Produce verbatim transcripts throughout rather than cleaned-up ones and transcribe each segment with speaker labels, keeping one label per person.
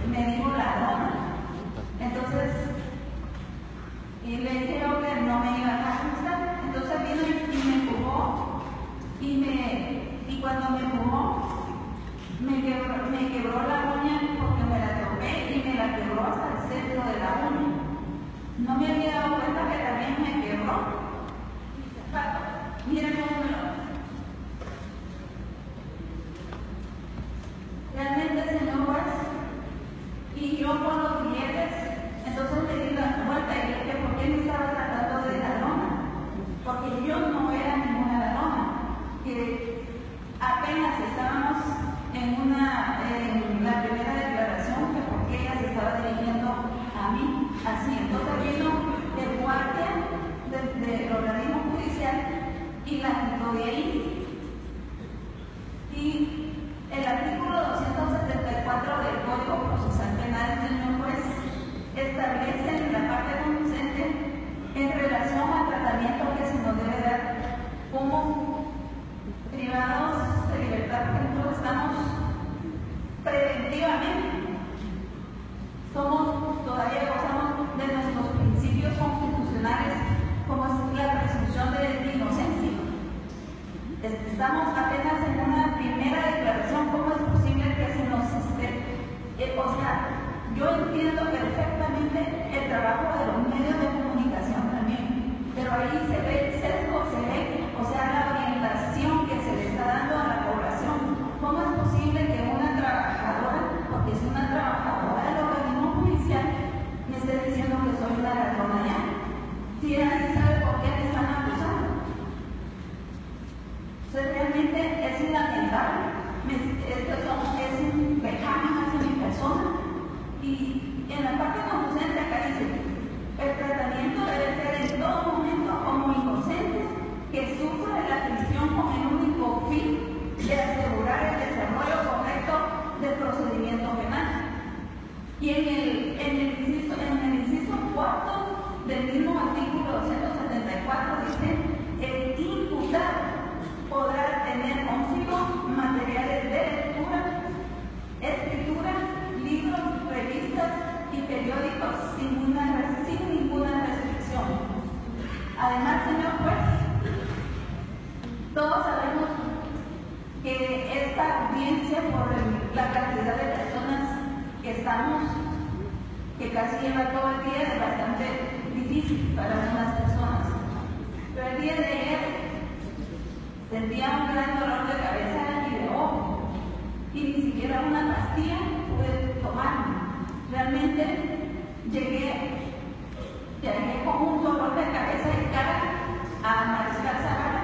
Speaker 1: me dijo ladrona. Entonces, y le dijeron que no me iba a acusar. Entonces vino y, y me empujó, y, me, y cuando me empujó, me quebró, me quebró la uña porque me la tropé y me la quebró hasta el centro de la uña. No me había dado cuenta que también me quebró. Miren cómo me lo hace. Realmente, señor juez, y yo con los billetes, entonces le di la vuelta y le dije, ¿por qué me estaba tratando de ladrona? Porque yo no era ninguna ladrona, que apenas estábamos en, una, en la primera declaración, que porque ella se estaba dirigiendo a mí, así. Entonces vino el guardia del de organismo judicial y la quitó de ahí. Y el artículo doscientos setenta y cuatro del Código Procesal Penal, señor juez, establece en la parte conducente en relación al tratamiento que se nos debe dar como privados de libertad, porque nosotros estamos preventivamente, somos, todavía gozamos de nuestros principios constitucionales, como es la presunción de inocencia. Estamos apenas en una primera declaración. ¿Cómo es posible que se nos esté? Eh, o sea, yo entiendo perfectamente el trabajo de los medios de comunicación también, pero ahí se ve el sesgo, se ve, o sea, la orientación que se le está dando a la población. ¿Cómo es posible que una trabajadora, porque es una trabajadora del organismo judicial, me esté diciendo que soy la ladrona ya? Si nadie sabe por qué me están acusando. Entonces, realmente es inaceptable. Esto es un vejamen hacia mi persona. Y en la parte conducente acá dice, el tratamiento debe ser en todo momento como inocente que sufre la prisión con el único fin de asegurar el desarrollo correcto del procedimiento penal. Y en el, en el, inciso, en el inciso cuarto del mismo artículo doscientos setenta y cuatro dice, el imputado podrá tener consigo materiales de lectura, escritura, libros, revistas y periódicos sin ninguna, sin ninguna restricción. Además, señor juez, todos sabemos que esta audiencia, por el, la cantidad de personas que estamos, que casi lleva todo el día, es bastante difícil para algunas personas. Pero el día de ayer sentía un gran dolor de cabeza y de ojo, y ni siquiera una pastilla pude tomar. Realmente llegué, llegué con un dolor de cabeza y cara a Mariscal Zavala.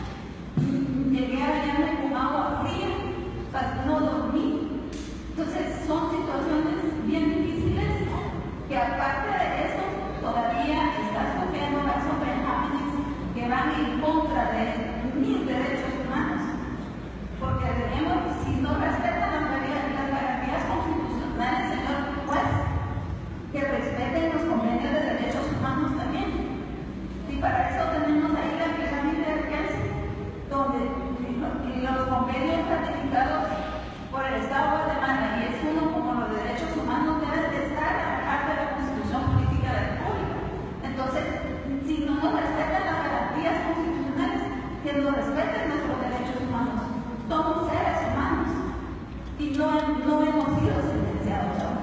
Speaker 1: Llegué a bañarme con agua fría, o sea, no dormí. Entonces son situaciones bien difíciles que, aparte de eso, todavía está sufriendo las vejámenes que van en contra de mis derechos humanos, porque debemos, si no respetan las garantías constitucionales, señor juez, que respeten los convenios de derechos humanos también. Y para eso tenemos ahí la pirámide de Kelsen, donde los convenios ratificados por el Estado de Guatemala, y es uno como los derechos humanos, deben de estar a la parte de la Constitución Política de la República. Entonces, si no nos respetan las garantías constitucionales, que nos respeten nuestros derechos humanos. Somos seres humanos y no, no hemos sido sentenciados aún.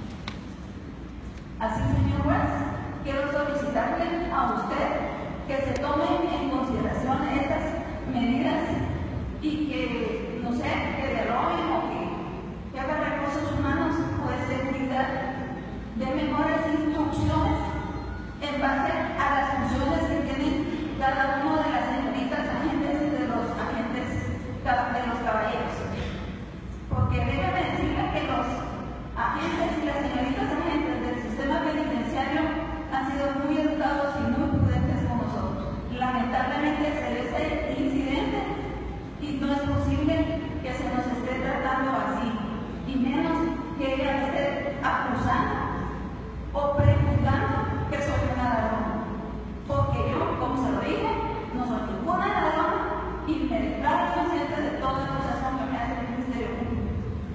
Speaker 1: Así, señor juez, quiero solicitarle a usted que se tomen en consideración estas medidas y que, no sé, que dialoguen o que, que hagan recursos humanos o de seguridad, de mejores instrucciones en base a las funciones que tienen cada uno de las señoritas agentes de los agentes de los caballeros. Porque déjame decirle que los agentes y las señoritas agentes del sistema penitenciario han sido muy educados y muy prudentes con nosotros. Lamentablemente se ve ese incidente y no es posible que se nos esté tratando así, y menos que ella esté acusando o prejuzgando que soy una ladrona. Porque yo, como se lo dije, no soy ninguna ladrona y me declaro consciente de toda la acusación que me hace el Ministerio Público.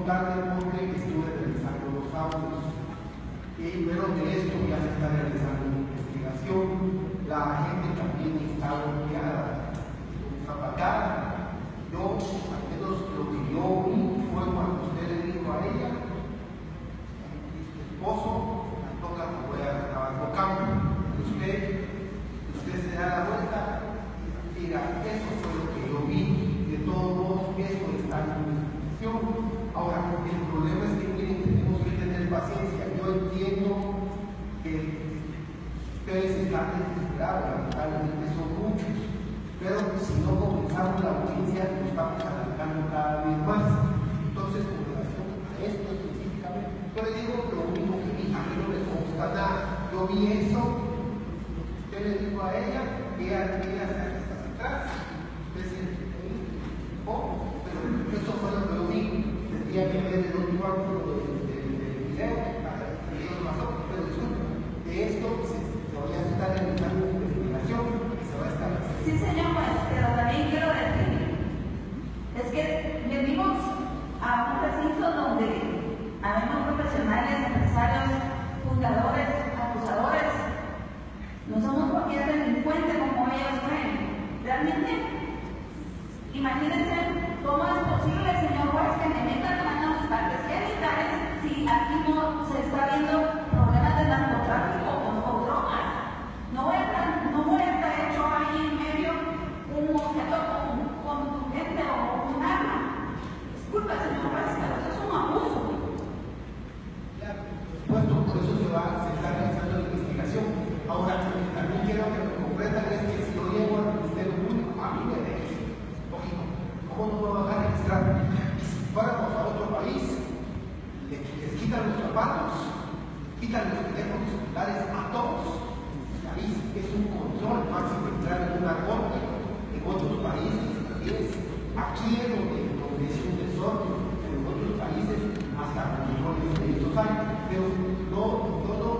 Speaker 2: tarde porque estuve realizando los audios. Y luego de esto ya se está realizando una investigación. La gente también está bloqueada, zapatada. Yo, al menos lo que yo vi fue cuando usted le dijo a ella, su esposo, me toca que voy a trabajar campo. Usted, usted se da la vuelta y mira, eso fue lo que yo vi. De todos modos, eso está en mi investigación. Ahora, el problema es que miren, tenemos que tener paciencia. Yo entiendo que ustedes están desesperados, lamentablemente son muchos, pero si no comenzamos la audiencia, nos estamos alargando cada vez más. Entonces, con relación a esto específicamente, yo le digo lo único que vi, a mí no me consta nada. Yo vi eso, usted le dijo a ella, ella, ella se hace hasta atrás, usted se oh, pero eso fue lo que yo vi. Tendría que ver el último ángulo del, del, del video, para que no pasó, pero disculpe, de esto se, se va a estar realizando una investigación y se va a estar haciendo.
Speaker 1: Sí, señor juez, pero también quiero decir, es que venimos a un recinto donde habemos profesionales, empresarios, fundadores, acusadores, no somos cualquier delincuente como ellos creen. Realmente, imagínense cómo es posible, señor juez, que me metan mano a las partes genitales si aquí no se está viendo problemas de narcotráfico o, o drogas. No voy a estar, no voy a estar hecho ahí en medio un objeto contundente o un arma. Disculpa, señor juez, pero eso es un abuso.
Speaker 2: Por supuesto, por eso se, va, se está realizando la investigación. Ahora, también quiero que me comprendan es que si yo llego al Ministerio Público, a mí me dejen. Lógico, ¿cómo no me van a registrar? Y si fuéramos a otro país, les, les quitan los zapatos, quitan los teléfonos celulares a todos. Ahí es un control máximo entrar en una corte. En otros países así es. Aquí es donde, donde es un desorden, pero en otros países hasta controles de estos años. Pero no, no, no